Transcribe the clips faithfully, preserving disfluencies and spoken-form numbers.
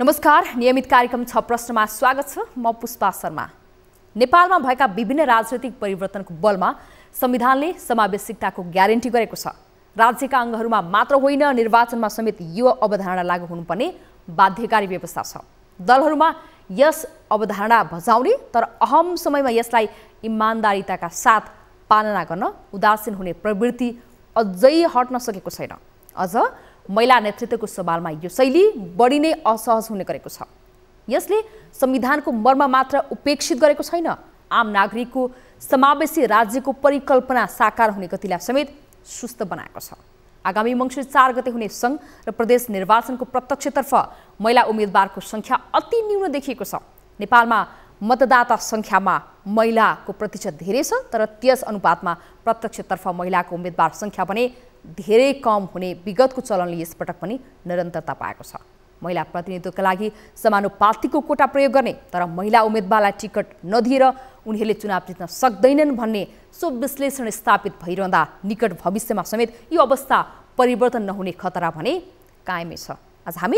नमस्कार, नियमित कार्यक्रम छ प्रश्नमा स्वागत छ। म पुष्पा शर्मा। नेपालमा भएका विभिन्न राजनीतिक परिवर्तनको बलमा संविधानले समावेशिकताको ग्यारेन्टी गरेको छ। राज्यका अङ्गहरूमा मात्र होइन, निर्वाचनमा समेत यो अवधारणा लागू हुनुपर्ने बाध्यकारी व्यवस्था छ। दलहरूमा यस अवधारणा भजाउने तर अहम समयमा यसलाई इमानदारीताका साथ पालना गर्न उदासीन हुने प्रवृत्ति अझै हट्न सकेको छैन। अझ महिला नेतृत्वको सवालमा यो शैली बढी नै असहज हुने गरेको छ। यसले संविधानको मर्म मात्र उपेक्षित गरेको छैन, आम नागरिकको समावेशी राज्यको परिकल्पना साकार हुने गतिलाई समेत सुस्त बनाएको छ। आगामी मङ्सिर चार गते हुने सङ्घ र प्रदेश निर्वाचनको प्रत्यक्षतर्फ महिला उम्मेदवारको सङ्ख्या अति न्यून देखिएको छ। नेपालमा मतदाता सङ्ख्यामा महिलाको प्रतिशत धेरै छ, तर त्यस अनुपातमा प्रत्यक्षतर्फ महिलाको उम्मेदवार सङ्ख्या भने धेरै कम हुने विगतको चलनले यसपटक पनि निरन्तरता पाएको छ। महिला प्रतिनिधित्वका लागि समानुपातिको कोटा प्रयोग गर्ने तर महिला उम्मेदवारलाई टिकट नदिएर उनीहरूले चुनाव जित्न सक्दैनन् भन्ने सो विश्लेषण स्थापित भइरहँदा निकट भविष्यमा समेत यो अवस्था परिवर्तन नहुने खतरा भने कायमै छ। आज हामी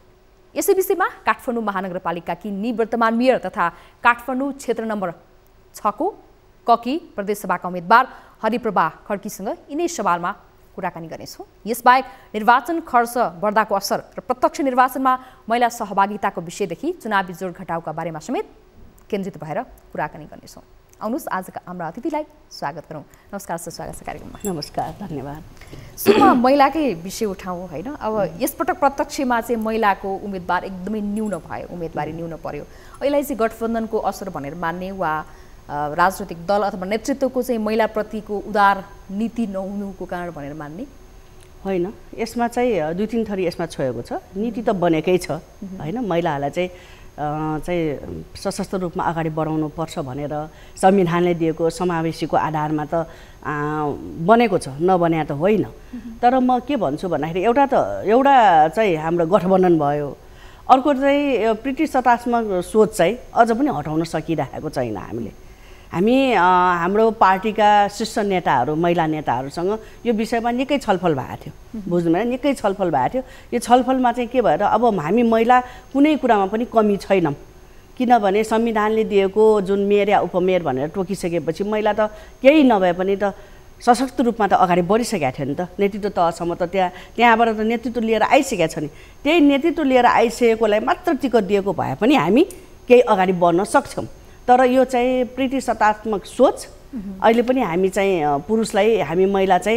यसै विषयमा काठमाडौँ महानगरपालिकाकी निवर्तमान मेयर तथा काठमाडौँ क्षेत्र नम्बर छको ककी प्रदेशसभाका उम्मेदवार हरिप्रभा खड्कीसँग यिनै सवालमा कुराकानी गर्नेछौँ। यसबाहेक निर्वाचन खर्च बढ्दाको असर र प्रत्यक्ष निर्वाचनमा महिला सहभागिताको विषयदेखि चुनावी जोड घटाउका बारेमा समेत केन्द्रित भएर कुराकानी गर्नेछौँ। आउनुहोस् आजका हाम्रा अतिथिलाई स्वागत गरौँ। नमस्कार सर, स्वागत छ कार्यक्रममा। नमस्कार, धन्यवाद। सुरुमा महिलाकै विषय उठाउँ होइन। अब यसपटक प्रत्यक्षमा चाहिँ महिलाको उम्मेदवार एकदमै न्यून भयो, उम्मेदवारी न्यून पर्यो। अहिले चाहिँ गठबन्धनको असर भनेर मान्ने वा राजनैतिक दल अथवा नेतृत्वको चाहिँ महिलाप्रतिको उदार नीति नहुनुको कारण भनेर मान्ने होइन। यसमा चाहिँ दुई तिन थरी यसमा छोएको छ। नीति त बनेकै छ होइन, महिलाहरूलाई चाहिँ चाहिँ सशक्त रूपमा अगाडि बढाउनु पर्छ भनेर संविधानले दिएको समावेशीको आधारमा त बनेको छ, नबने त होइन। तर म के भन्छु भन्दाखेरि एउटा त एउटा चाहिँ हाम्रो गठबन्धन भयो, अर्को चाहिँ ब्रिटिस सत्तात्मक सोच चाहिँ अझ पनि हटाउन सकिरहेको छैन। हामीले हामी हाम्रो पार्टीका शीर्ष नेताहरू महिला नेताहरूसँग यो विषयमा निकै छलफल भएको थियो, बुझ्नुभयो, निकै छलफल भएको थियो। यो छलफलमा चाहिँ के भएर अब हामी महिला कुनै कुरामा पनि कमी छैनौँ, किनभने संविधानले दिएको जुन मेयर या उपमेयर भनेर टोकिसकेपछि महिला त केही नभए पनि त सशक्त रूपमा त अगाडि बढिसकेका थियो नि त। नेतृत्व तहसम्म त त्यहाँ त्यहाँबाट त नेतृत्व लिएर आइसकेका छ नि। त्यही नेतृत्व लिएर आइसकेकोलाई मात्र टिकट दिएको भए पनि हामी केही अगाडि बढ्न सक्छौँ। तर यो चाहिँ ब्रिटिस सत्तात्मक सोच अहिले पनि हामी चाहिँ पुरुषलाई हामी महिला चाहिँ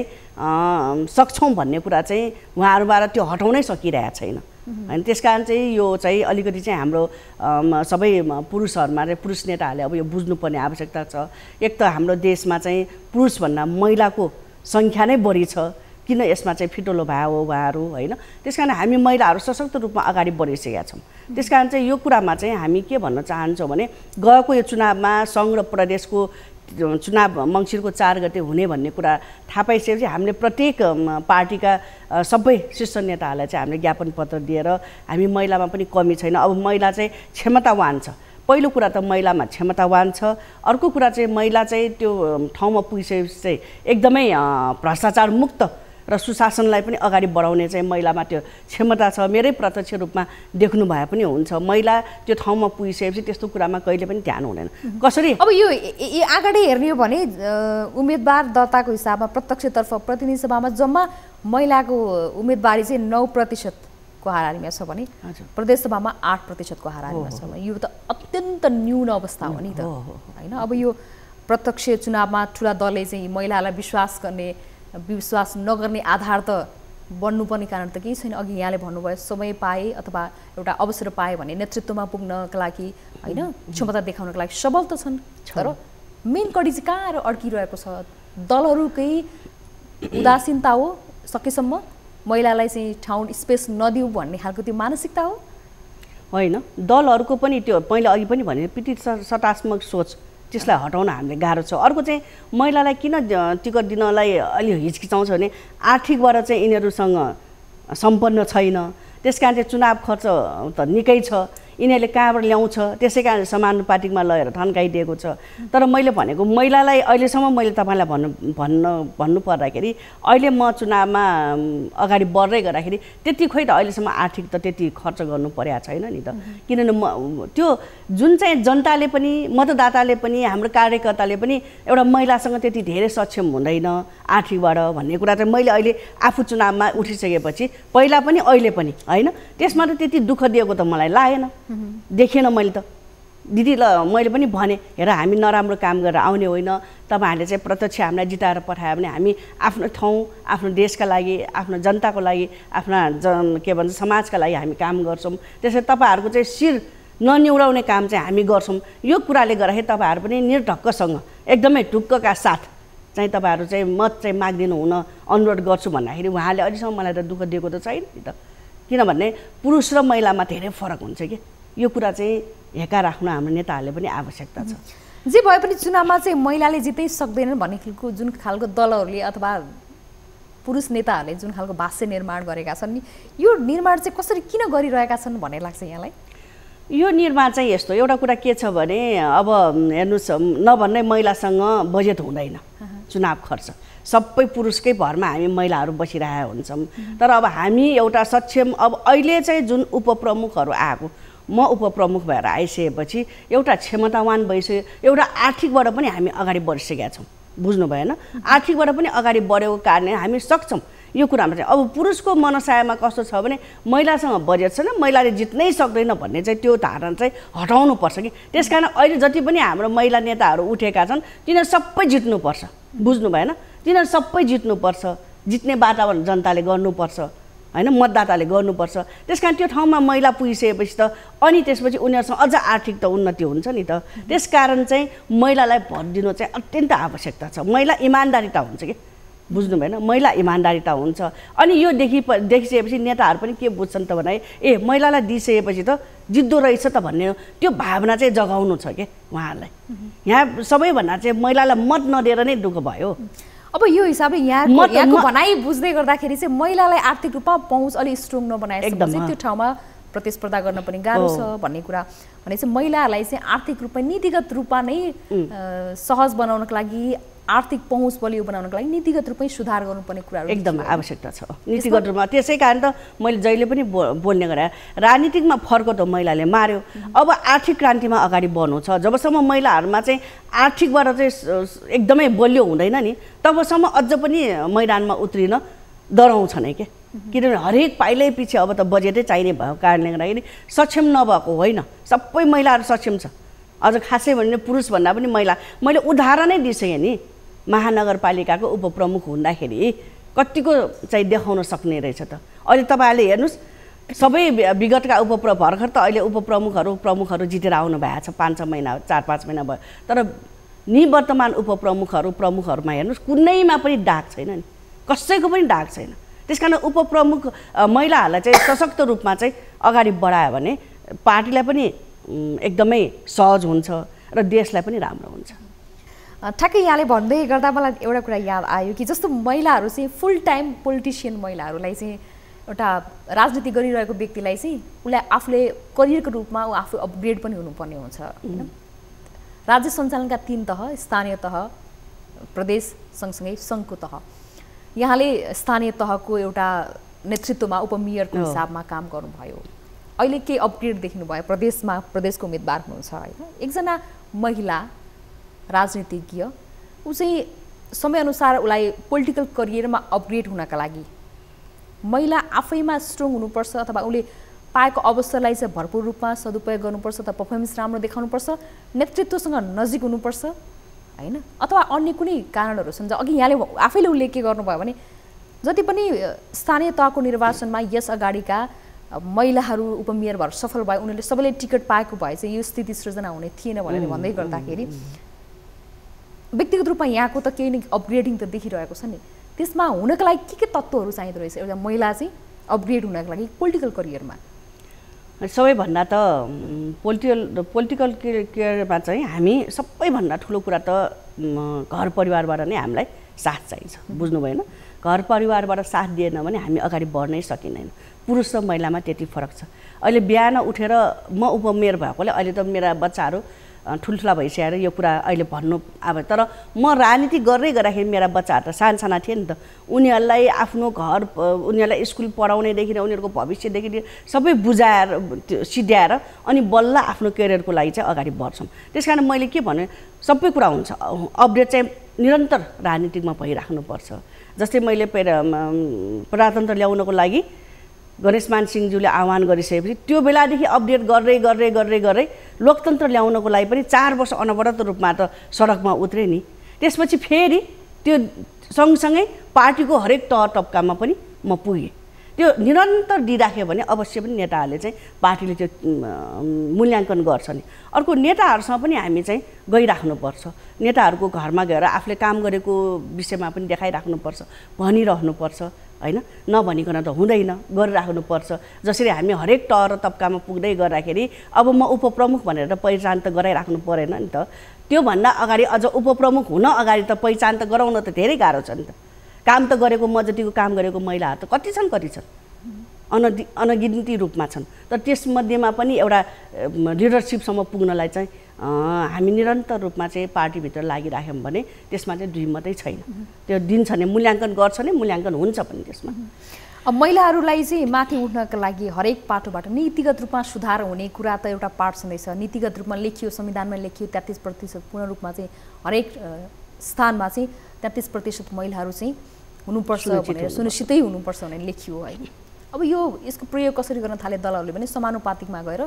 सक्छौँ भन्ने कुरा चाहिँ उहाँहरूबाट त्यो हटाउनै सकिरहेको छैन होइन। त्यस कारण चाहिँ यो चाहिँ अलिकति चाहिँ हाम्रो सबै पुरुषहरूमा चाहिँ पुरुष नेताहरूले अब यो बुझ्नुपर्ने आवश्यकता छ। एक त हाम्रो देशमा चाहिँ पुरुषभन्दा महिलाको सङ्ख्या नै बढी छ, किन यसमा चाहिँ फिटोलो भयो उहाँहरू होइन। त्यस कारण हामी महिलाहरू सशक्त रूपमा अगाडि बढिसकेका छौँ। त्यस कारण चाहिँ यो कुरामा चाहिँ हामी के भन्न चाहन्छौँ भने गएको यो चुनावमा सङ्घ र प्रदेशको चुनाव मङ्सिरको चार गते हुने भन्ने कुरा थाहा पाइसकेपछि हामीले प्रत्येक पार्टीका सबै शीर्ष नेताहरूलाई चाहिँ हामीले ज्ञापन पत्र दिएर हामी महिलामा पनि कमी छैन, अब महिला चाहिँ क्षमतावान छ। पहिलो कुरा त महिलामा क्षमतावान छ, अर्को कुरा चाहिँ महिला चाहिँ त्यो ठाउँमा पुगिसकेपछि चाहिँ एकदमै भ्रष्टाचार मुक्त र सुशासनलाई पनि अगाडि बढाउने चाहिँ महिलामा त्यो क्षमता छ। मेरै प्रत्यक्ष रूपमा देख्नु भए पनि हुन्छ, महिला त्यो ठाउँमा पुगिसकेपछि त्यस्तो कुरामा कहिले पनि ध्यान हुँदैन। कसरी अब यो अगाडि हेर्ने हो भने उम्मेदवार दर्ताको हिसाबमा प्रत्यक्षतर्फ प्रतिनिधि सभामा जम्मा महिलाको उम्मेदवारी चाहिँ नौ प्रतिशतको हाराहारीमा छ भने प्रदेशसभामा आठ प्रतिशतको हाराहारीमा छ। यो त अत्यन्त न्यून अवस्था हो नि त होइन। अब यो प्रत्यक्ष चुनावमा ठुला दलले चाहिँ महिलालाई विश्वास गर्ने विश्वास नगर्ने आधार त बन्नुपर्ने कारण त केही छैन। अघि यहाँले भन्नुभयो समय पाए अथवा एउटा अवसर पाए भने नेतृत्वमा पुग्नका लागि होइन, क्षमता देखाउनका लागि सबल त छन्, तर मेन कडी चाहिँ कहाँ आएर अड्किरहेको छ? दलहरूकै उदासीनता हो, सकेसम्म महिलालाई चाहिँ ठाउँ स्पेस नदिऊ भन्ने खालको त्यो मानसिकता हो होइन। दलहरूको पनि त्यो पहिला अघि पनि भने ब्रिटिस सत्तात्मक सोच, त्यसलाई हटाउन हामीले गाह्रो छ। अर्को चाहिँ महिलालाई किन टिकट दिनलाई अलि हिचकिचाउँछ भने आर्थिकबाट चाहिँ यिनीहरूसँग सम्पन्न छैन, त्यस कारण चाहिँ चुनाव खर्च त निकै छ। यिनीहरूले कहाँबाट ल्याउँछ, त्यसै कारण समानुपातिकमा लगेर थन्काइदिएको छ। तर मैले भनेको महिलालाई अहिलेसम्म मैले तपाईँलाई भन्नु भन्न भन्नु पर्दाखेरि अहिले म चुनावमा अगाडि बढ्दै गर्दाखेरि त्यति खोइ त अहिलेसम्म आर्थिक त त्यति खर्च गर्नु परेको छैन नि त। किनभने म त्यो जुन चाहिँ जनताले पनि मतदाताले पनि हाम्रो कार्यकर्ताले पनि एउटा महिलासँग त्यति धेरै सक्षम हुँदैन आर्थिकबाट भन्ने कुरा चाहिँ मैले अहिले आफू चुनावमा उठिसकेपछि पहिला पनि अहिले पनि होइन त्यसमा त त्यति दुःख दिएको त मलाई लागेन, देखेन मैले त। दिदी ल मैले पनि भने हेर हामी नराम्रो काम गरेर आउने होइन, तपाईँहरूले चाहिँ प्रत्यक्ष हामीलाई जिताएर पठायो भने हामी आफ्नो ठाउँ आफ्नो देशका लागि आफ्नो जनताको लागि आफ्ना जन के भन्छ समाजका लागि हामी काम गर्छौँ। त्यसरी तपाईँहरूको चाहिँ शिर ननिउराउने काम चाहिँ हामी गर्छौँ। यो कुराले गर्दाखेरि तपाईँहरू पनि निर्ढक्कसँग एकदमै ढुक्कका साथ चाहिँ तपाईँहरू चाहिँ मत चाहिँ माग्दिनु हुन अनुरोध गर्छु भन्दाखेरि उहाँले अहिलेसम्म मलाई त दुःख दिएको त छैन नि त। किनभने पुरुष र महिलामा धेरै फरक हुन्छ कि यो कुरा चाहिँ हेका राख्न हाम्रो नेताहरूले पनि आवश्यकता छ। जे भए पनि चुनावमा चाहिँ महिलाले जित्दै सक्दैनन् भन्ने खालको जुन खालको दलहरूले अथवा पुरुष नेताहरूले जुन खालको भाष्य निर्माण गरेका छन् नि यो निर्माण चाहिँ कसरी किन गरिरहेका छन् भन्ने लाग्छ यहाँलाई? यो निर्माण चाहिँ यस्तो एउटा कुरा के छ भने अब हेर्नुहोस् नभन्ने महिलासँग बजेट हुँदैन चुनाव खर्च, सबै पुरुषकै भरमा हामी महिलाहरू बसिरहेका हुन्छौँ। तर अब हामी एउटा सक्षम अब अहिले चाहिँ जुन उपप्रमुखहरू आएको म उपप्रमुख भएर आइसकेपछि एउटा क्षमतावान भइसक्यो, एउटा आर्थिकबाट पनि हामी अगाडि बढिसकेका छौँ। बुझ्नु भएन? आर्थिकबाट पनि अगाडि बढेको कारणले हामी सक्छौँ। यो कुरामा चाहिँ अब पुरुषको मनसायमा कस्तो छ भने महिलासँग बजेट छैन, महिलाले जित्नै सक्दैन भन्ने चाहिँ त्यो धारणा चाहिँ हटाउनुपर्छ कि। त्यस कारण अहिले जति पनि हाम्रो महिला नेताहरू उठेका छन् तिनीहरू सबै जित्नुपर्छ। बुझ्नु भएन? तिनीहरू सबै जित्नुपर्छ, जित्ने वातावरण जनताले गर्नुपर्छ होइन, मतदाताले गर्नुपर्छ। त्यस कारण त्यो ठाउँमा महिला पुगिसकेपछि त अनि त्यसपछि उनीहरूसँग अझ आर्थिक त उन्नति हुन्छ नि त। त्यस कारण चाहिँ महिलालाई भोट दिनु चाहिँ अत्यन्त आवश्यकता छ। महिला इमान्दारिता हुन्छ कि, बुझ्नु भएन? महिला इमान्दारिता हुन्छ। अनि यो देखि देखिसकेपछि नेताहरू पनि के बुझ्छन् त भने ए महिलालाई दिइसकेपछि त जित्दो रहेछ त भन्ने त्यो भावना चाहिँ जगाउनु छ कि उहाँहरूलाई। यहाँ सबैभन्दा चाहिँ महिलालाई मत नदिएर नै दुःख भयो। अब यो हिसाबले यहाँ यहाँको भनाइ बुझ्दै गर्दाखेरि चाहिँ महिलालाई आर्थिक रूपमा पहुँच अलिक स्ट्रङ नबनाएपछि त्यो ठाउँमा प्रतिस्पर्धा गर्न पनि गाह्रो छ भन्ने कुरा भने चाहिँ महिलाहरूलाई चाहिँ आर्थिक रूपमा नीतिगत रूपमा नै सहज बनाउनको लागि आर्थिक पहुँच बलियो बनाउनको लागि नीतिगत रूपमै सुधार गर्नुपर्ने कुराहरू एकदम आवश्यकता छ नीतिगत रूपमा। त्यसै कारण त मैले जहिले पनि बोल्ने गरेँ राजनीतिकमा फर्को त महिलाले मार्यो। अब आर्थिक क्रान्तिमा अगाडि बढ्नु छ। जबसम्म महिलाहरूमा चाहिँ आर्थिकबाट चाहिँ एकदमै बलियो हुँदैन नि तबसम्म अझ पनि मैदानमा उत्रिन डराउँछ नै के। किनभने हरेक पाइलै पछि अब त बजेटै चाहिने भएको कारणले गर्दाखेरि सक्षम नभएको होइन, सबै महिलाहरू सक्षम छ। अझ खासै भने पुरुषभन्दा पनि महिला मैले उदाहरणै दिइसकेँ नि। महानगरपालिकाको उपप्रमुख हुँदाखेरि कतिको चाहिँ देखाउन सक्ने रहेछ त। अहिले तपाईँहरूले हेर्नुहोस् सबै विगतका उपप्र भर्खर त अहिले उपप्रमुखहरू प्रमुखहरू जितेर आउनु भएको छ, पाँच छ महिना चार पाँच महिना भयो। तर निवर्तमान उपप्रमुखहरू प्रमुखहरूमा हेर्नुहोस् कुनैमा पनि दाग छैन नि, कसैको पनि दाग छैन। त्यस कारण उपप्रमुख महिलाहरूलाई चाहिँ सशक्त रूपमा चाहिँ अगाडि बढायो भने पार्टीलाई पनि एकदमै सहज हुन्छ र देशलाई पनि राम्रो हुन्छ। ठ्याक्कै यहाँले भन्दै गर्दा मलाई एउटा कुरा याद आयो कि जस्तो महिलाहरू चाहिँ फुल टाइम पोलिटिसियन महिलाहरूलाई चाहिँ एउटा राजनीति गरिरहेको व्यक्तिलाई चाहिँ उसलाई आफूले करियरको रूपमा ऊ आफू अपग्रेड पनि हुनुपर्ने हुन्छ होइन। राज्य सञ्चालनका तीन तह स्थानीय तह प्रदेश सँगसँगै सङ्घको तह यहाँले स्थानीय तहको एउटा नेतृत्वमा उपमेयरको हिसाबमा काम गर्नुभयो। अहिले केही अपग्रेड देख्नुभयो प्रदेशमा प्रदेशको उम्मेदवार हुनुहुन्छ होइन। एकजना महिला राजनीतिज्ञ ऊ चाहिँ समयअनुसार उसलाई पोलिटिकल करियरमा अपग्रेड हुनका लागि महिला आफैमा स्ट्रङ हुनुपर्छ अथवा उसले पाएको अवसरलाई चाहिँ भरपुर रूपमा सदुपयोग गर्नुपर्छ अथवा पर्फर्मेन्स राम्रो देखाउनुपर्छ, नेतृत्वसँग नजिक हुनुपर्छ होइन, अथवा अन्य कुनै कारणहरू छन्। अघि यहाँले आफैले उल्लेख के गर्नुभयो भने जति पनि स्थानीय तहको निर्वाचनमा यस अगाडिका महिलाहरू उपमेयर भएर सफल भए उनीहरूले सबैले टिकट पाएको भए चाहिँ यो स्थिति सृजना हुने थिएन भनेर भन्दै गर्दाखेरि व्यक्तिगत रूपमा यहाँको त केही न अपग्रेडिङ त देखिरहेको छ नि। त्यसमा हुनको लागि के के तत्त्वहरू चाहिँदो रहेछ एउटा महिला चाहिँ अपग्रेड हुनको लागि पोलिटिकल करियरमा? सबैभन्दा त पोलिटिकल पोलिटिकल करियरमा चाहिँ हामी सबैभन्दा ठुलो कुरा त घर परिवारबाट नै हामीलाई साथ चाहिन्छ। बुझ्नु भएन? घर परिवारबाट साथ दिएन भने हामी अगाडि बढ्नै सकिँदैन। पुरुष र महिलामा त्यति फरक छ। अहिले बिहान उठेर म उपमेयर भएकोले अहिले त मेरा बच्चाहरू ठुल्ठुला भइसकेर यो कुरा अहिले भन्नु अब, तर म राजनीति गर्दै गर्दाखेरि मेरा बच्चाहरू त सानसाना थिए नि त। उनीहरूलाई आफ्नो घर उनीहरूलाई स्कुल पढाउनेदेखि उनीहरूको भविष्यदेखि सबै बुझाएर सिध्याएर अनि बल्ल आफ्नो करियरको लागि चाहिँ अगाडि बढ्छौँ। त्यस कारण मैले के भने सबै कुरा हुन्छ, अपडेट चाहिँ निरन्तर राजनीतिकमा भइराख्नुपर्छ। जस्तै मैले प्रजातन्त्र ल्याउनको लागि गणेशमान सिंहज्यूले आह्वान गरिसकेपछि त्यो बेलादेखि अपडेट गर्दै गर्दै गर्दै गर्दै लोकतन्त्र ल्याउनको लागि पनि चार वर्ष अनवरत रूपमा त सडकमा उत्रे नि। त्यसपछि फेरि त्यो सँगसँगै पार्टीको हरेक तह तब्कामा पनि म पुगेँ। त्यो निरन्तर दिइराख्यो भने अवश्य पनि नेताहरूले चाहिँ पार्टीले त्यो मूल्याङ्कन गर्छ नि। अर्को नेताहरूसँग पनि हामी चाहिँ गइराख्नुपर्छ। नेताहरूको घरमा गएर आफूले काम गरेको विषयमा पनि देखाइराख्नुपर्छ, भनिरहनुपर्छ हैन, नभनिकन त हुँदैन, गरिराख्नुपर्छ। जसरी हामी हरेक तह र तब्कामा पुग्दै गर्दाखेरि अब म उपप्रमुख भनेर त पहिचान त गराइराख्नु परेन नि त। त्योभन्दा अगाडि अझ उपप्रमुख हुन अगाडि त पहिचान त गराउन त धेरै गाह्रो छ नि त। काम त गरेको म जतिको काम गरेको महिलाहरू त कति छन् कति छन् अनगि अनगिन्ती रूपमा छन्। तर त्यसमध्येमा पनि एउटा लिडरसिपसम्म पुग्नलाई चाहिँ हामी निरन्तर रूपमा चाहिँ पार्टीभित्र लागिराख्यौँ भने त्यसमा चाहिँ दुई मात्रै छैन। त्यो दिन्छ नि, मूल्याङ्कन गर्छ नि, मूल्याङ्कन हुन्छ पनि त्यसमा। अब महिलाहरूलाई चाहिँ माथि उठ्नका लागि हरेक पाटोबाट नीतिगत रूपमा सुधार हुने कुरा त एउटा पार्ट छँदैछ। नीतिगत रूपमा लेखियो, संविधानमा लेखियो तेत्तिस प्रतिशत पूर्ण रूपमा चाहिँ हरेक स्थानमा चाहिँ तेत्तिस प्रतिशत महिलाहरू चाहिँ हुनुपर्छ भनेर सुनिश्चितै हुनुपर्छ भनेर लेखियो है। अब यो यसको प्रयोग कसरी गर्न थाले दलहरूले भने समानुपातिकमा गएर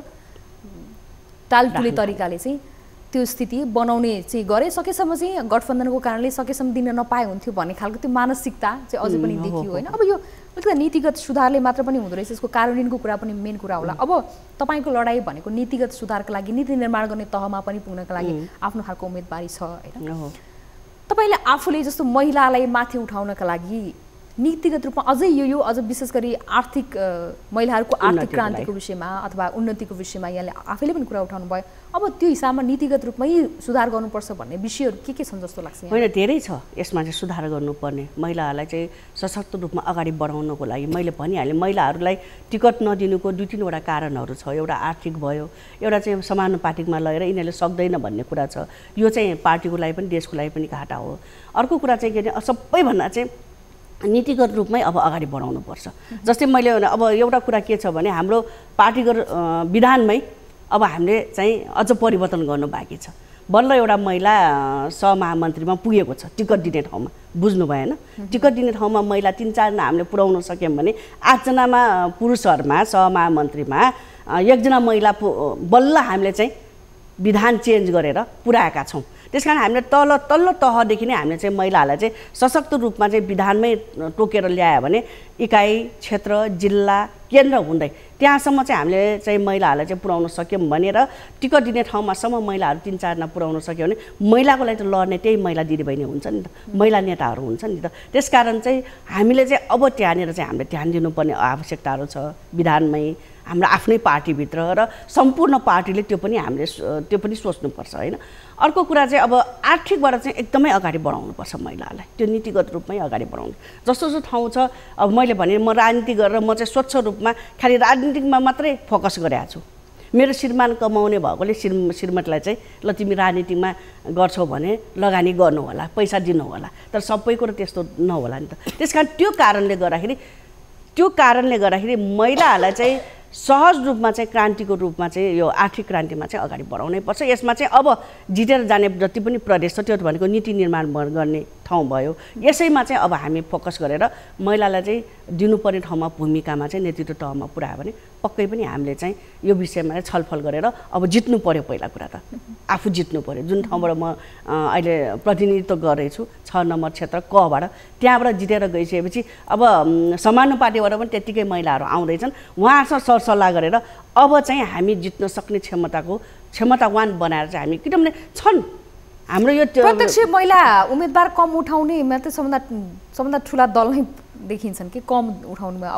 टालटुले तरिकाले चाहिँ त्यो स्थिति बनाउने चाहिँ गरे। सकेसम्म चाहिँ गठबन्धनको कारणले सकेसम्म दिन नपाए हुन्थ्यो भन्ने खालको त्यो मानसिकता चाहिँ अझै पनि देखियो होइन। अब यो अलिकति नीतिगत सुधारले मात्र पनि हुँदो रहेछ, यसको कार्यान्वयनको कुरा पनि मेन कुरा होला। अब तपाईँको लडाइँ भनेको नीतिगत सुधारको लागि, नीति निर्माण गर्ने तहमा पनि पुग्नका लागि आफ्नो खालको उम्मेदवारी छ होइन। तपाईँले आफूले जस्तो महिलालाई माथि उठाउनका लागि नीतिगत रूपमा अझै यो यो अझ विशेष गरी आर्थिक महिलाहरूको आर्थिक क्रान्तिको विषयमा अथवा उन्नतिको विषयमा यहाँले आफैले पनि कुरा उठाउनु भयो। अब त्यो हिसाबमा नीतिगत रूपमै सुधार गर्नुपर्छ भन्ने विषयहरू के के छन् जस्तो लाग्छ? होइन, धेरै छ यसमा चाहिँ सुधार गर्नुपर्ने। महिलाहरूलाई चाहिँ सशक्त रूपमा अगाडि बढाउनको लागि मैले भनिहालेँ, महिलाहरूलाई टिकट नदिनुको दुई तिनवटा कारणहरू छ। एउटा आर्थिक भयो, एउटा चाहिँ समानुपातिकमा लगेर यिनीहरूले सक्दैन भन्ने कुरा छ। यो चाहिँ पार्टीको लागि पनि देशको लागि पनि घाटा हो। अर्को कुरा चाहिँ के भने सबैभन्दा चाहिँ नीतिगत रूपमै अब अगाडि बढाउनुपर्छ। जस्तै मैले अब एउटा कुरा के छ भने हाम्रो पार्टीगत विधानमै अब हामीले चाहिँ अझ परिवर्तन गर्नु बाँकी छ। बल्ल एउटा महिला सहमहामन्त्रीमा पुगेको छ टिकट दिने ठाउँमा, बुझ्नु भएन? टिकट दिने ठाउँमा महिला तिन चारजना हामीले पुर्याउन सक्यौँ भने आठजनामा पुरुषहरूमा सहमहामन्त्रीमा एकजना महिला बल्ल हामीले चाहिँ विधान चेन्ज गरेर पुर्याएका छौँ। त्यस कारण हामीले तल तल्लो तहदेखि नै हामीले चाहिँ महिलाहरूलाई चाहिँ सशक्त रूपमा चाहिँ विधानमै टोकेर ल्यायो भने इकाइ, क्षेत्र, जिल्ला, केन्द्र हुँदै त्यहाँसम्म चाहिँ हामीले चाहिँ महिलाहरूलाई चाहिँ पुर्याउन सक्यौँ भनेर टिकट दिने ठाउँमासम्म महिलाहरू तिन चारजना पुर्याउन सक्यो भने महिलाको लागि त लड्ने त्यही महिला दिदीबहिनी हुन्छ नि त, महिला नेताहरू हुन्छ नि त। त्यसकारण चाहिँ हामीले चाहिँ अब त्यहाँनिर चाहिँ हामीले ध्यान दिनुपर्ने आवश्यकताहरू छ विधानमै, हाम्रो आफ्नै पार्टीभित्र र सम्पूर्ण पार्टीले त्यो पनि हामीले त्यो पनि सोच्नुपर्छ होइन। अर्को कुरा चाहिँ अब आर्थिकबाट चाहिँ एकदमै अगाडि बढाउनुपर्छ महिलाहरूलाई, त्यो नीतिगत रूपमै अगाडि बढाउनु। जस्तो जस्तो ठाउँ छ अब मैले भने म राजनीति गरेर म चाहिँ स्वच्छ रूपमा खालि राजनीतिकमा मात्रै फोकस गरेको छु। मेरो श्रीमान कमाउने भएकोले श्री श्रीमतीलाई चाहिँ ल तिमी राजनीतिमा गर्छौ भने लगानी गर्नु होला, पैसा दिनु होला, तर सबैको र त्यस्तो नहोला नि त। त्यस कारण त्यो कारणले गर्दाखेरि त्यो कारणले गर्दाखेरि महिलाहरूलाई चाहिँ सहज रूपमा चाहिँ क्रान्तिको रूपमा चाहिँ यो आर्थिक क्रान्तिमा चाहिँ अगाडि बढाउनै पर्छ। यसमा चाहिँ अब जितेर जाने जति पनि प्रदेश छ त्यो भनेको नीति निर्माण गर्ने ठाउँ भयो। यसैमा चाहिँ अब हामी फोकस गरेर महिलालाई चाहिँ दिनुपर्ने ठाउँमा भूमिकामा चाहिँ नेतृत्व तहमा पुर्यायो भने पक्कै पनि हामीले चाहिँ यो विषयमा चाहिँ छलफल गरेर अब जित्नु पर्यो। पहिला कुरा त आफू जित्नु पर्यो। जुन ठाउँबाट म अहिले प्रतिनिधित्व गरेछु छ नम्बर क्षेत्र कबाट, त्यहाँबाट जितेर गइसकेपछि अब समानुपातिबाट पनि त्यत्तिकै महिलाहरू आउँदैछन्। उहाँसँग सरसल्लाह गरेर अब चाहिँ हामी जित्न सक्ने क्षमताको क्षमतावान बनाएर चाहिँ हामी, किनभने छन् हाम्रो यो प्रत्यक्ष महिला उम्मेदवार कम उठाउने मात्रै सबभन्दा सबभन्दा ठुला दल नै देखिन्छन् कि कम उठाउनुमा। अब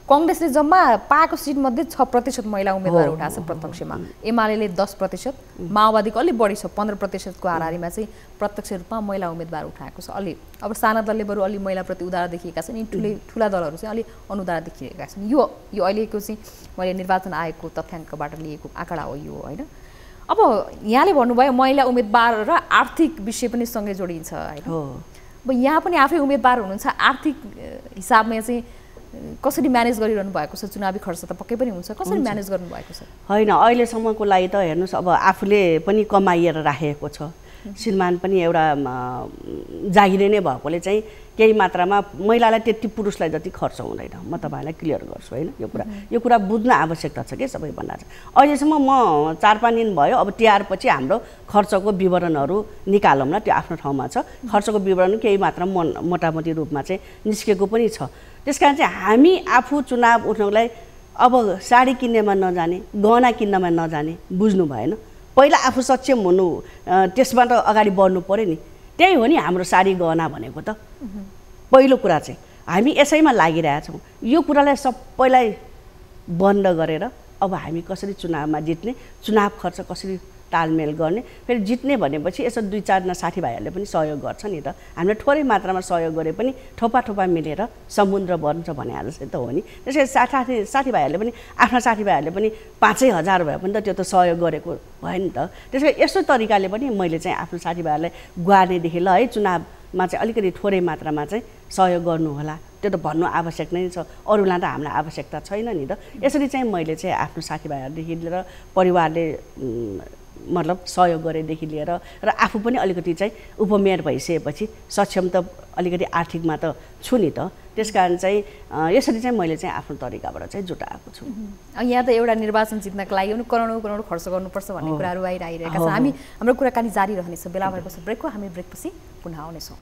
कङ्ग्रेसले जम्मा पाएको सिट मध्ये छ प्रतिशत महिला उम्मेदवार उठाएको छ प्रत्यक्षमा, एमाले दस प्रतिशत, माओवादीको अलिक बढी छ पन्ध्र प्रतिशतको हाराहारीमा चाहिँ प्रत्यक्ष रूपमा महिला उम्मेदवार उठाएको छ। अलि अब साना दलले बरु अलि महिलाप्रति उदार देखिएका छन्, यी ठुलै ठुला दलहरू चाहिँ अलि अनुदार देखिएका छन्। यो यो अहिलेको चाहिँ मैले निर्वाचन आयोगको तथ्याङ्कबाट लिएको आँकडा हो यो, होइन? अब यहाँले भन्नुभयो महिला उम्मेदवार र आर्थिक विषय पनि सँगै जोडिन्छ, होइन? अब यहाँ पनि आफै उम्मेदवार हुनुहुन्छ, आर्थिक हिसाबमा चाहिँ कसरी म्यानेज गरिरहनु भएको छ? चुनावी खर्च त पक्कै पनि हुन्छ, कसरी म्यानेज गर्नु भएको छ? होइन, अहिलेसम्मको लागि त हेर्नुहोस्, अब आफूले पनि कमाइएर राखेको छ, श्रीमान पनि एउटा जागिरे नै भएकोले चाहिँ केही मात्रामा महिलालाई त्यति पुरुषलाई जति खर्च हुँदैन। म तपाईँलाई क्लियर गर्छु, होइन? यो कुरा यो कुरा बुझ्न आवश्यकता छ कि सबैभन्दा चाहिँ। अहिलेसम्म म चार पाँच दिन भयो, अब तिहार पछि हाम्रो खर्चको विवरणहरू निकालौँ न, त्यो आफ्नो ठाउँमा छ। खर्चको विवरण केही मात्रा मोटामोटी रूपमा चाहिँ निस्केको पनि छ। त्यस कारण चाहिँ हामी आफू चुनाव उठ्नलाई अब साडी किन्नेमा नजाने, गहना किन्नमा नजाने, बुझ्नु भएन। पहिला आफू सक्षम हुनु, त्यसबाट अगाडि बढ्नु पऱ्यो नि। त्यही हो नि हाम्रो साडी गहना भनेको त। पहिलो कुरा चाहिँ हामी यसैमा लागिरहेछौँ। यो कुरालाई सबैलाई बन्द गरेर अब हामी कसरी चुनावमा जित्ने, चुनाव खर्च कसरी तालमेल गर्ने, फेरि जित्ने भनेपछि यसो दुई चारजना साथीभाइहरूले पनि सहयोग गर्छ नि त। हामीले थोरै मात्रामा सहयोग गरे पनि थोपा थोपा मिलेर समुद्र बन्छ भने जस्तै त हो नि। त्यसै साथी साथीभाइहरूले पनि आफ्ना साथीभाइहरूले पनि पाँचै हजार भए पनि त त्यो त सहयोग गरेको भयो नि त। त्यसै यस्तो तरिकाले पनि मैले चाहिँ आफ्नो साथीभाइहरूलाई गुहार्नेदेखि ल है चुनावमा चाहिँ अलिकति थोरै मात्रामा चाहिँ सहयोग गर्नु होला, त्यो त भन्नु आवश्यक नै छ। अरूलाई त हामीलाई आवश्यकता छैन नि त। यसरी चाहिँ मैले चाहिँ आफ्नो साथीभाइहरूदेखि लिएर परिवारले मतलब सहयोग गरेदेखि लिएर र आफू पनि अलिकति चाहिँ उपमेयर भइसकेपछि सक्षम त अलिकति आर्थिकमा त छु नि त। त्यस कारण चाहिँ यसरी चाहिँ मैले चाहिँ आफ्नो तरिकाबाट चाहिँ जुटाएको छु। यहाँ त एउटा निर्वाचन जित्नको लागि पनि करोडौँ करोड खर्च गर्नुपर्छ भन्ने कुराहरू बाहिर आइरहेका छन्। हामी हाम्रो कुराकानी जारी रहनेछ। बेला भएको छ ब्रेकको, हामी ब्रेकपछि पुनः आउनेछौँ।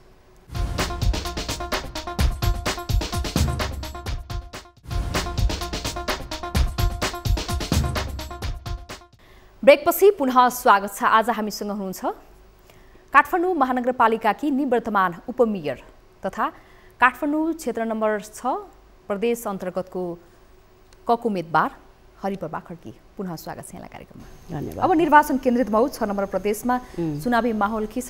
ब्रेकपछि पुनः स्वागत छ। आज हामीसँग हुनुहुन्छ काठमाडौँ महानगरपालिकाकी निवर्तमान उपमेयर तथा काठमाडौँ क्षेत्र नम्बर छ प्रदेश अन्तर्गतको कक उम्मेदवार हरिप्रभा खड्की। पुनः स्वागत छ यहाँलाई कार्यक्रममा। धन्यवाद। अब निर्वाचन केन्द्रित भयो, छ नम्बर प्रदेशमा चुनावी माहौल के छ?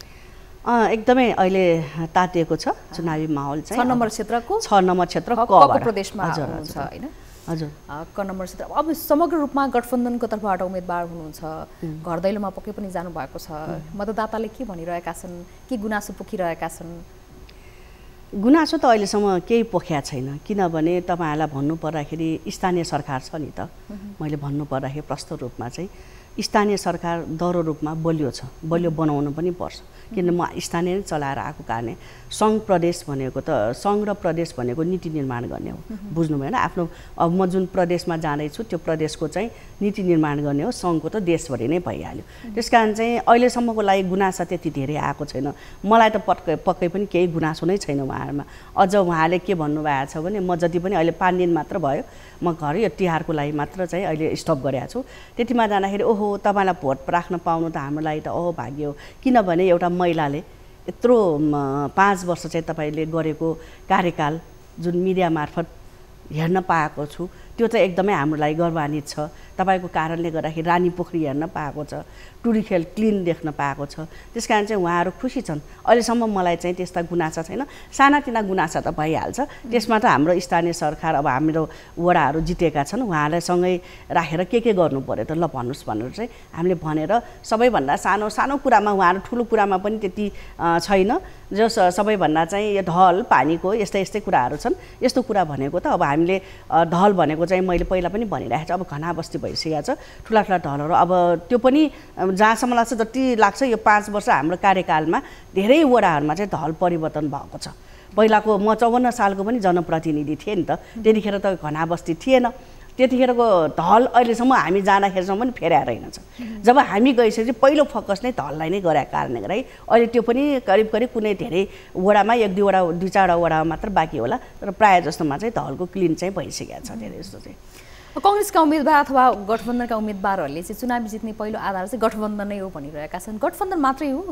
एकदमै अहिले तातिएको छ चुनावी माहौल चाहिँ। छ नम्बर क्षेत्रको छ नम्बर क्षेत्र कक प्रदेशमा हुनुहुन्छ, होइन? हजुर। क नम्बर क्षेत्र अब समग्र रूपमा गठबन्धनको तर्फबाट उम्मेदवार हुनुहुन्छ, घर दैलोमा पक्कै पनि जानुभएको छ। मतदाताले के भनिरहेका छन्, के गुनासो पोखिरहेका छन्? गुनासो त अहिलेसम्म केही पोख्या छैन, किनभने तपाईँहरूलाई भन्नु पर्दाखेरि स्थानीय सरकार छ नि त। मैले भन्नु पर्दाखेरि प्रष्ट रूपमा चाहिँ स्थानीय सरकार दह्रो रूपमा बलियो छ, बलियो बनाउनु पनि पर्छ। किन म स्थानीय नै चलाएर आएको कारणले सङ्घ प्रदेश भनेको त सङ्घ र प्रदेश भनेको नीति निर्माण गर्ने हो, बुझ्नु भएन? आफ्नो अब म जुन प्रदेशमा जाँदैछु त्यो प्रदेशको चाहिँ नीति निर्माण गर्ने हो, सङ्घको त देशभरि नै भइहाल्यो। त्यस कारण चाहिँ अहिलेसम्मको लागि गुनासा त्यति धेरै आएको छैन। मलाई त पक्कै पक्कै पनि केही गुनासो नै छैन उहाँहरूमा। अझ उहाँले के भन्नुभएको छ भने म जति पनि अहिले पाँच दिन मात्र भयो, म घर यो तिहारको लागि मात्र चाहिँ अहिले स्टप गरेको छु। त्यतिमा जाँदाखेरि ओहो तपाईँलाई भोट राख्न पाउनु त हाम्रो लागि त ओहो भाग्य हो। किनभने एउटा महिलाले यत्रो पाँच वर्ष चाहिँ तपाईँले गरेको कार्यकाल जुन मिडिया मार्फत हेर्न पाएको छु, त्यो चाहिँ एकदमै हाम्रो लागि गर्वान्वित छ। तपाईँको कारणले गर्दाखेरि रानी पोखरी हेर्न पाएको छ, टुरिखेल क्लिन देख्न पाएको छ। त्यस कारण चाहिँ उहाँहरू खुसी छन्। अहिलेसम्म मलाई चाहिँ त्यस्ता गुनासा छैन। सानातिना गुनासा त भइहाल्छ, त्यसमा त हाम्रो स्थानीय सरकार अब हाम्रो वडाहरू जितेका छन्, उहाँलाई सँगै राखेर के के गर्नु पऱ्यो त ल भन्नुहोस् भनेर चाहिँ हामीले भनेर सबैभन्दा सानो सानो कुरामा, उहाँहरू ठुलो कुरामा पनि त्यति छैन, जो सबैभन्दा चाहिँ यो ढल पानीको यस्तै यस्तै कुराहरू छन्। यस्तो कुरा भनेको त अब हामीले ढल भनेको चाहिँ मैले पहिला पनि भनिरहेको छु, अब घना बस्ती भइसकेको छ, ठुला ठुला ढलहरू। अब त्यो पनि जहाँसम्म लाग्छ जति लाग्छ यो पाँच वर्ष हाम्रो कार्यकालमा धेरै वडाहरूमा चाहिँ ढल परिवर्तन भएको छ। पहिलाको म चौवन्न सालको पनि जनप्रतिनिधि थिएँ नि त, त्यतिखेर त घना बस्ती थिएन। त्यतिखेरको ढल अहिलेसम्म हामी जाँदाखेरिसम्म पनि फेराएर हिँड्छ। जब हामी गइसकेपछि पहिलो फोकस नै ढललाई नै गरेको कारणले गर्दा अहिले त्यो पनि करिब करिब कुनै धेरै वडामा एक दुईवटा दुई चारवटा वडामा मात्र बाँकी होला, तर प्रायः जस्तोमा चाहिँ ढलको क्लिन चाहिँ भइसकेको छ धेरै जस्तो चाहिँ। कांग्रेसका उम्मेदवार अथवा गठबन्धनका उम्मेदवारहरूले चाहिँ चुनावी जित्ने पहिलो आधार चाहिँ गठबन्धन नै हो भनिरहेका छन्। गठबन्धन मात्रै हो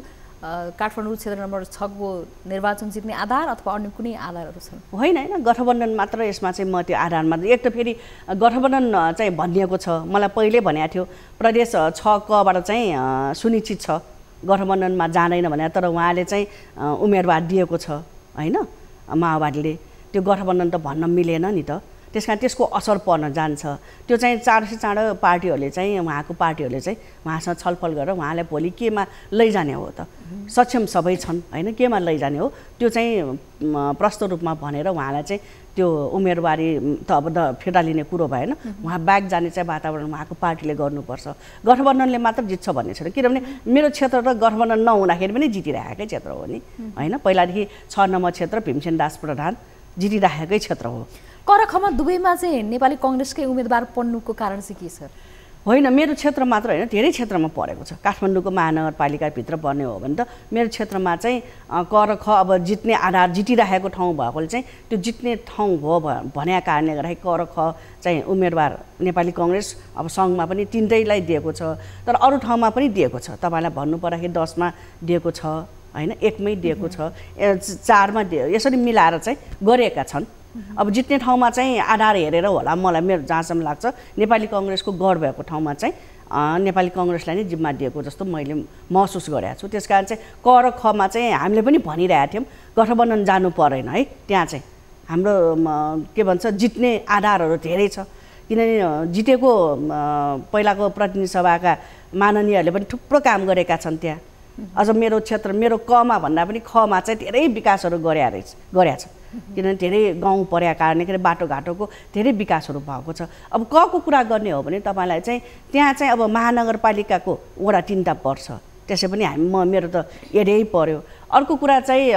काठमाडौँ क्षेत्र नम्बर छ को निर्वाचन जित्ने आधार अथवा अन्य कुनै आधारहरू छन्? होइन होइन, गठबन्धन मात्र यसमा चाहिँ म त्यो आधारमा एक त फेरि गठबन्धन चाहिँ भनिएको छ, मलाई पहिले भनेको थियो प्रदेश छ कबाट चाहिँ सुनिश्चित छ गठबन्धनमा जाँदैन भने, तर उहाँले चाहिँ उम्मेदवार दिएको छ होइन माओवादीले। त्यो गठबन्धन त भन्न मिलेन नि त, त्यस कारण त्यसको असर पर्न जान्छ। त्यो चाहिँ चाँडो चाँडो पार्टीहरूले चाहिँ उहाँको पार्टीहरूले चाहिँ उहाँसँग छलफल गरेर उहाँलाई भोलि केमा लैजाने हो त, सक्षम सबै छन् होइन, केमा लैजाने हो त्यो चाहिँ प्रष्ट रूपमा भनेर उहाँलाई चाहिँ त्यो उम्मेदवारी त अब त फिर्ता लिने कुरो भएन, उहाँ ब्याक जाने चाहिँ वातावरण उहाँको पार्टीले गर्नुपर्छ। गठबन्धनले मात्र जित्छ भन्ने छैन, किनभने मेरो क्षेत्र त गठबन्धन नहुँदाखेरि पनि जितिरहेकै क्षेत्र हो नि होइन। पहिलादेखि छ नम्बर क्षेत्र भीमसेन दास प्रधान जितिराखेकै क्षेत्र हो। करखमा दुवैमा चाहिँ नेपाली कङ्ग्रेसकै उम्मेदवार पढ्नुको कारण चाहिँ के छ? होइन, मेरो क्षेत्र मात्र होइन, धेरै क्षेत्रमा परेको छ। काठमाडौँको महानगरपालिकाभित्र पर्ने हो भने त मेरो क्षेत्रमा चाहिँ करख अब जित्ने आधार जितिरहेको ठाउँ भएकोले चाहिँ त्यो जित्ने ठाउँ हो भनेको कारणले गर्दाखेरि करख चाहिँ उम्मेदवार नेपाली कङ्ग्रेस अब सङ्घमा पनि तिनटैलाई दिएको छ, तर अरू ठाउँमा पनि दिएको छ। तपाईँलाई भन्नु पर्दाखेरि दसमा दिएको छ होइन, एकमै दिएको छ, चारमा दियो, यसरी मिलाएर चाहिँ गरेका छन्। अब जित्ने ठाउँमा चाहिँ आधार हेरेर होला, मलाई मेरो जहाँसम्म लाग्छ नेपाली कङ्ग्रेसको गढ भएको ठाउँमा चाहिँ नेपाली कङ्ग्रेसलाई नै जिम्मा दिएको जस्तो मैले महसुस गरेको छु। त्यस कारण चाहिँ क र खमा चाहिँ हामीले पनि भनिरहेका थियौँ गठबन्धन जानु परेन है, त्यहाँ चाहिँ हाम्रो के भन्छ जित्ने आधारहरू धेरै छ। किनभने जितेको पहिलाको प्रतिनिधि सभाका माननीयहरूले पनि थुप्रो काम गरेका छन् त्यहाँ। अझ मेरो क्षेत्र मेरो कमा भन्दा पनि खमा चाहिँ धेरै विकासहरू गरे रहेछ गरेका छ, किनभने धेरै गाउँ परेका कारणले गर्दा बाटोघाटोको धेरै विकासहरू भएको छ। अब कको कुरा गर्ने हो भने तपाईँलाई चाहिँ त्यहाँ चाहिँ अब महानगरपालिकाको वडा तिनवटा पर्छ, त्यसै पनि हामी म मेरो त एरियै पर्यो। अर्को कुरा चाहिँ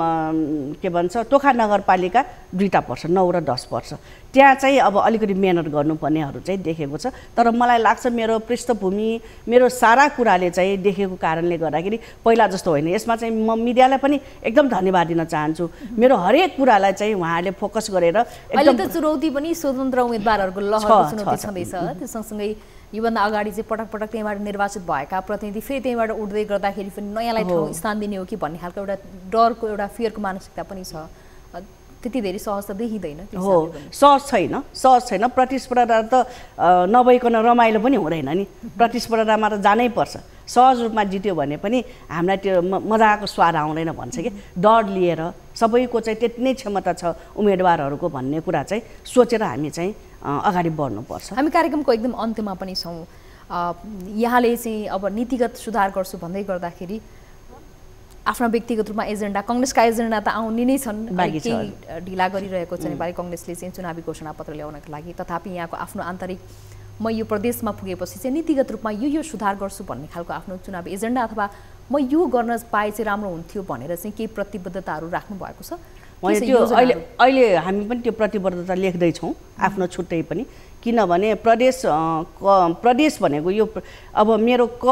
के भन्छ टोखा नगरपालिका दुईवटा पर्छ, नौ र दस पर्छ। त्यहाँ चाहिँ अब अलिकति मेहनत गर्नुपर्नेहरू चाहिँ देखेको छ, तर मलाई लाग्छ मेरो पृष्ठभूमि मेरो सारा कुराले चाहिँ देखेको कारणले गर्दाखेरि पहिला जस्तो होइन। यसमा चाहिँ म मिडियालाई पनि एकदम धन्यवाद दिन चाहन्छु, मेरो हरेक कुरालाई चाहिँ उहाँले फोकस गरेर अहिले त चुनौती पनि स्वतन्त्र उम्मेदवारहरूको लहरको चुनौती छँदैछ। त्यो सँगसँगै योभन्दा अगाडि चाहिँ पटक पटक त्यहीँबाट निर्वाचित भएका प्रतिनिधि फेरि त्यहीँबाट उठ्दै गर्दाखेरि पनि नयाँलाई ठाउँ स्थान दिने हो कि भन्ने खालको एउटा डरको एउटा फियरको मानसिकता पनि छ। त्यति धेरै सहज त देखिँदैन। हो, सहज छैन, सहज छैन। प्रतिस्पर्धा त नभइकन रमाइलो पनि हुँदैन नि, प्रतिस्पर्धामा त जानै पर्छ। सहज रूपमा जित्यो भने पनि हामीलाई त्यो मजाको स्वाद आउँदैन भन्छ कि, डर लिएर सबैको चाहिँ त्यति नै क्षमता छ उम्मेदवारहरूको भन्ने कुरा चाहिँ सोचेर हामी चाहिँ अगाडि बढ्नुपर्छ। हामी कार्यक्रमको एकदम अन्त्यमा पनि छौँ। यहाँले चाहिँ अब नीतिगत सुधार गर्छु भन्दै गर्दाखेरि आफ्ना व्यक्तिगत रूपमा एजेन्डा कङ्ग्रेसका एजेन्डा त आउने नै छन्, केही ढिला गरिरहेको छ नेपाली कङ्ग्रेसले चाहिँ चुनावी घोषणापत्र ल्याउनका लागि। तथापि यहाँको आफ्नो आन्तरिक म यो प्रदेशमा पुगेपछि चाहिँ नीतिगत रूपमा यो यो सुधार गर्छु भन्ने खालको आफ्नो चुनावी एजेन्डा अथवा म यो गर्न पाए चाहिँ राम्रो हुन्थ्यो भनेर चाहिँ केही प्रतिबद्धताहरू राख्नु भएको छ? त्यो अहिले अहिले हामी पनि त्यो प्रतिबद्धता लेख्दैछौँ आफ्नो छुट्टै पनि, किनभने प्रदेश प्रदेश भनेको यो अब मेरो क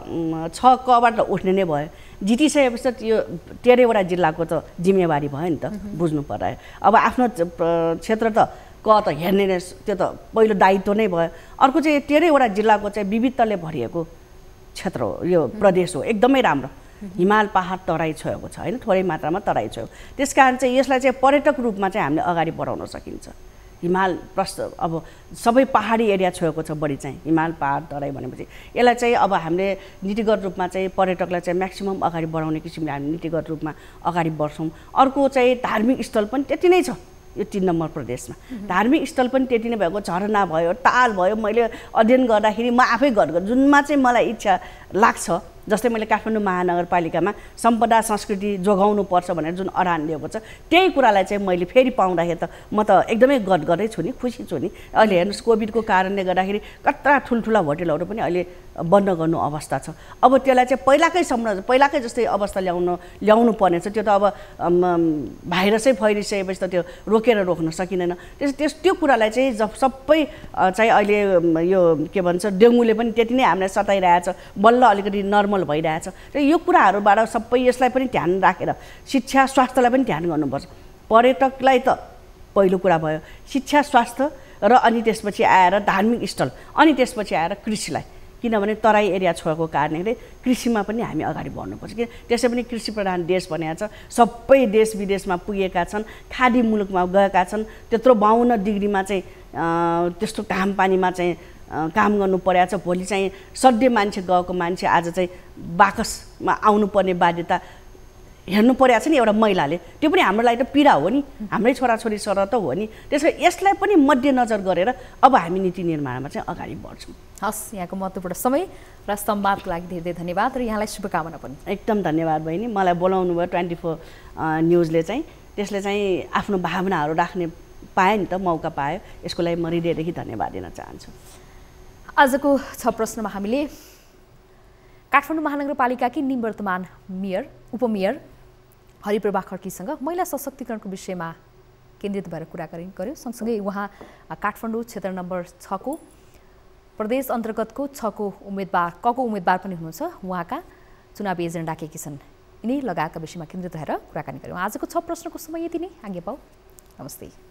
छ कबाट उठ्ने नै भयो। जितिसकेपछि त यो तेह्रवटा जिल्लाको त जिम्मेवारी भयो नि त, बुझ्नु पर्यो। अब आफ्नो क्षेत्र त क त हेर्ने नै, त्यो त पहिलो दायित्व नै भयो। अर्को चाहिँ तेह्रवटा जिल्लाको चाहिँ विविधताले भरिएको क्षेत्र हो यो प्रदेश हो, एकदमै राम्रो। हिमाल पहाड तराई छोएको छ होइन, थोरै मात्रामा तराई छोयो। त्यस कारण चाहिँ यसलाई चाहिँ पर्यटक रूपमा चाहिँ हामीले अगाडि बढाउन सकिन्छ। हिमाल प्रस्त अब सबै पहाडी एरिया छोएको छ बढी चाहिँ हिमाल पहाड तराई भनेपछि यसलाई चाहिँ अब हामीले नीतिगत रूपमा चाहिँ पर्यटकलाई चाहिँ म्याक्सिमम अगाडि बढाउने किसिमले हामी नीतिगत रूपमा अगाडि बढ्छौँ। अर्को चाहिँ धार्मिक स्थल पनि त्यति नै छ यो तीन नम्बर प्रदेशमा, धार्मिक स्थल पनि त्यति नै भएको, झरना भयो, ताल भयो। मैले अध्ययन गर्दाखेरि म आफै गएर जुनमा चाहिँ मलाई इच्छा लाग्छ, जस्तै मैले काठमाडौँ महानगरपालिकामा सम्पदा संस्कृति जोगाउनु पर्छ भनेर जुन अडान लिएको छ, त्यही कुरालाई चाहिँ मैले फेरि पाउँदाखेरि त म त एकदमै गदगदै छु नि, खुसी छु नि। अहिले हेर्नुहोस् कोभिडको कारणले गर्दाखेरि कत्रा ठुल्ठुला होटेलहरू पनि अहिले बन्द गर्नु अवस्था छ। अब त्यसलाई चाहिँ पहिलाकै सम्म पहिलाकै जस्तै अवस्था ल्याउनु ल्याउनु पर्ने छ। त्यो त अब भाइरसै फैलिसकेपछि त त्यो रोकेर रोक्न सकिँदैन। त्यस त्यस त्यो कुरालाई चाहिँ जब सबै चाहिँ अहिले यो के भन्छ डेङ्गुले पनि त्यति नै हामीलाई सताइरहेछ, बल्ल अलिकति नर्मल भइरहेछ। र यो कुराहरूबाट सबै यसलाई पनि ध्यान राखेर शिक्षा स्वास्थ्यलाई पनि ध्यान गर्नुपर्छ। पर्यटकलाई त पहिलो कुरा भयो, शिक्षा स्वास्थ्य र अनि त्यसपछि आएर धार्मिक स्थल, अनि त्यसपछि आएर कृषिलाई किनभने तराई एरिया छोएको कारणले कृषिमा पनि हामी अगाडि बढ्नुपर्छ किन त्यसै पनि कृषि प्रधान देश भनेको छ सबै देश विदेशमा पुगेका छन् खाडी मुलुकमा गएका छन् त्यत्रो बाउन्न डिग्रीमा चाहिँ त्यस्तो घाम पानीमा चाहिँ काम गर्नु परेको छ भोलि चाहिँ सड्डे मान्छे गएको मान्छे आज चाहिँ बाकसमा आउनुपर्ने बाध्यता हेर्नु परेको छ नि एउटा महिलाले त्यो पनि हाम्रो लागि त पीडा हो नि हाम्रै छोराछोरी सर त हो नि त्यसो यसलाई पनि मध्यनजर गरेर अब हामी नीति निर्माणमा चाहिँ अगाडि बढ्छौँ हस् यहाँको महत्त्वपूर्ण समय र संवादको लागि धेरै धेरै धन्यवाद र यहाँलाई शुभकामना पनि एकदम धन्यवाद बहिनी मलाई बोलाउनु भयो ट्वेन्टी फोर न्युजले चाहिँ त्यसले चाहिँ आफ्नो भावनाहरू राख्ने पाएँ नि त मौका पायो यसको लागि म हृदयदेखि धन्यवाद दिन चाहन्छु आजको छ प्रश्नमा हामीले काठमाडौँ महानगरपालिकाकी निवर्तमान मेयर उपमेयर हरिप्रभा खड्कीसँग महिला सशक्तिकरणको विषयमा केन्द्रित भएर कुराकानी गर्यो सँगसँगै उहाँ काठमाडौँ क्षेत्र नम्बर छ को प्रदेश अन्तर्गतको छ को उम्मेदवार क को उम्मेदवार पनि हुनुहुन्छ उहाँका चुनावी एजेन्डा के के छन् यिनी लगायतका विषयमा केन्द्रित भएर कुराकानी गर्यौँ आजको छ प्रश्नको समय यति नै आगे पाऊ नमस्ते